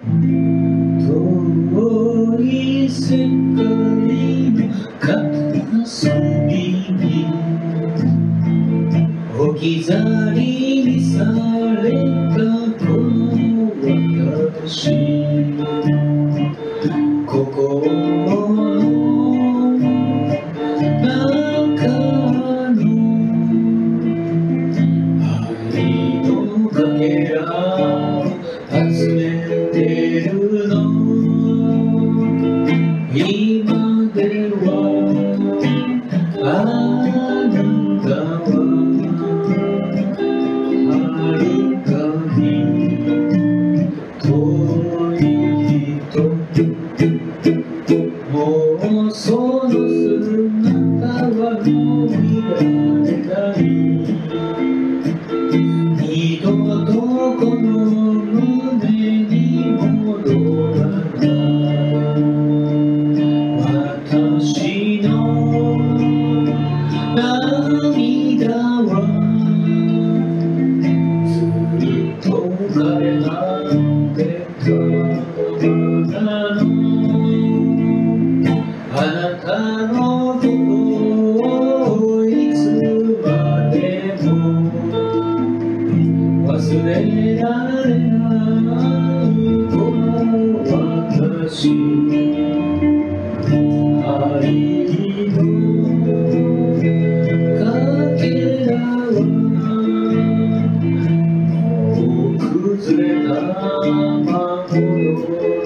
遠い世界の片隅に置き去りにされたこの私、心の中の愛のかけら集めてるの、今ではあなたは遥かに遠い人、もうその姿は見られない、二度とこの胸に戻らない。私の涙はずっと枯れ果てたままなの。あなたのことをいつまでも忘れられないこの私、愛のかけらはもう崩れたまま